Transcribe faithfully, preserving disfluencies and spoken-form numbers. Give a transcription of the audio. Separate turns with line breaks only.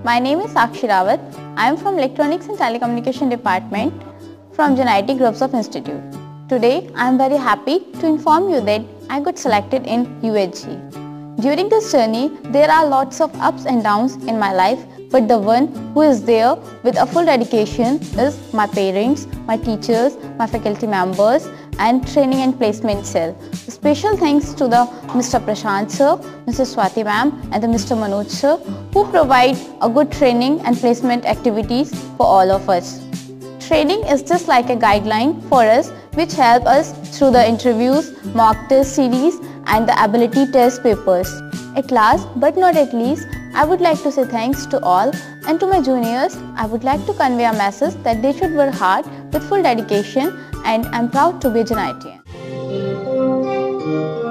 My name is Sakshi Rawat. I am from Electronics and Telecommunication Department from Janayati Groups of Institute. Today, I am very happy to inform you that I got selected in U H G. During this journey, there are lots of ups and downs in my life, but the one who is there with a full dedication is my parents, my teachers, my faculty members and training and placement cell. Special thanks to the Mister Prashant sir, Missus Swati ma'am and the Mister Manoj sir who provide a good training and placement activities for all of us. Training is just like a guideline for us which help us through the interviews, mock test series and the ability test papers. At last but not at least, I would like to say thanks to all, and to my juniors, I would like to convey a message that they should work hard with full dedication, and I am proud to be a Janayatian.